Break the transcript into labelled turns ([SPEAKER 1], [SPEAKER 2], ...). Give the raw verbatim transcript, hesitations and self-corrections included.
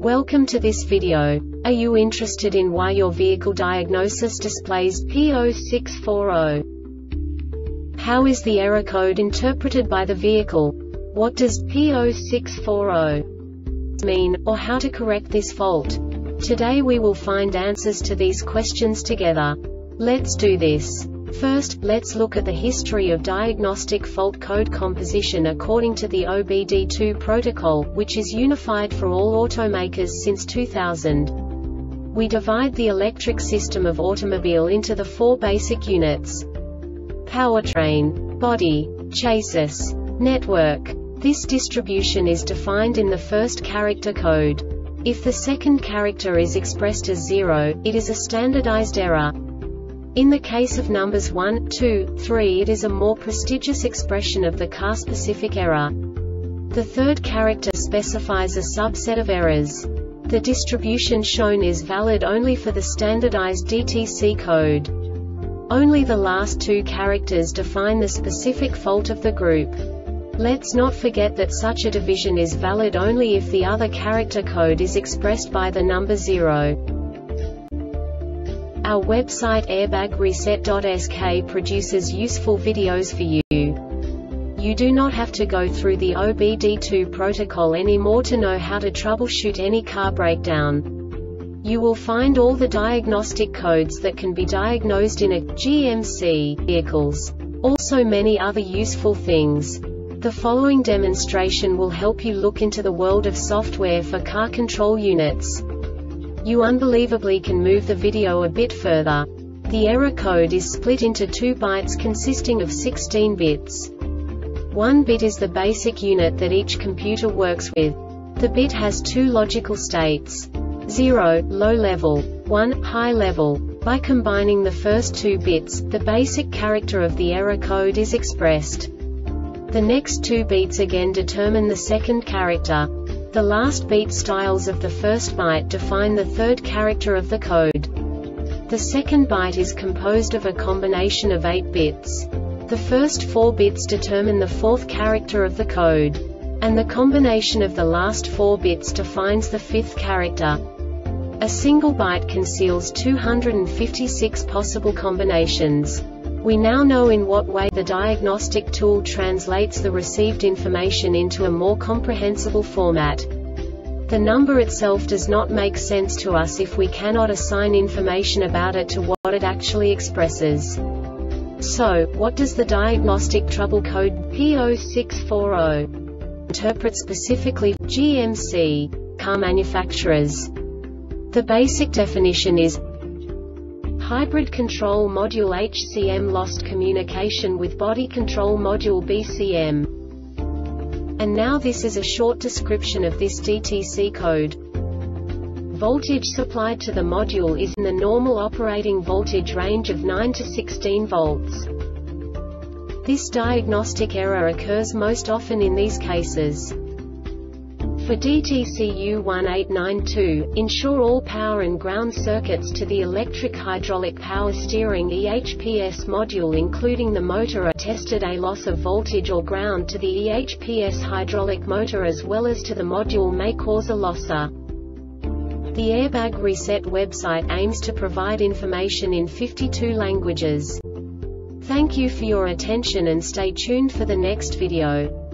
[SPEAKER 1] Welcome to this video. Are you interested in why your vehicle diagnosis displays P zero six four zero? How is the error code interpreted by the vehicle? What does P zero six four zero mean, or how to correct this fault? Today we will find answers to these questions together. Let's do this. First, let's look at the history of diagnostic fault code composition according to the O B D two protocol, which is unified for all automakers since two thousand. We divide the electric system of automobile into the four basic units: powertrain, body, chassis, network. This distribution is defined in the first character code. If the second character is expressed as zero, it is a standardized error. In the case of numbers one, two, three, it is a more prestigious expression of the car-specific error. The third character specifies a subset of errors. The distribution shown is valid only for the standardized D T C code. Only the last two characters define the specific fault of the group. Let's not forget that such a division is valid only if the other character code is expressed by the number zero. Our website airbag reset dot S K produces useful videos for you. You do not have to go through the O B D two protocol anymore to know how to troubleshoot any car breakdown. You will find all the diagnostic codes that can be diagnosed in a G M C vehicles. Also many other useful things. The following demonstration will help you look into the world of software for car control units. You unbelievably can move the video a bit further. The error code is split into two bytes consisting of sixteen bits. One bit is the basic unit that each computer works with. The bit has two logical states: zero, low level, one, high level. By combining the first two bits, the basic character of the error code is expressed. The next two beats again determine the second character. The last beat styles of the first byte define the third character of the code. The second byte is composed of a combination of eight bits. The first four bits determine the fourth character of the code. And the combination of the last four bits defines the fifth character. A single byte conceals two hundred fifty-six possible combinations. We now know in what way the diagnostic tool translates the received information into a more comprehensible format. The number itself does not make sense to us if we cannot assign information about it to what it actually expresses. So, what does the diagnostic trouble code P zero six four zero interpret specifically for G M C car manufacturers? The basic definition is Hybrid Control Module H C M lost communication with Body Control Module B C M. And now this is a short description of this D T C code. Voltage supplied to the module is in the normal operating voltage range of nine to sixteen volts. This diagnostic error occurs most often in these cases. For D T C U one eight nine two, ensure all power and ground circuits to the electric hydraulic power steering E H P S module including the motor are tested. A loss of voltage or ground to the E H P S hydraulic motor as well as to the module may cause a losser. The Airbag Reset website aims to provide information in fifty-two languages. Thank you for your attention and stay tuned for the next video.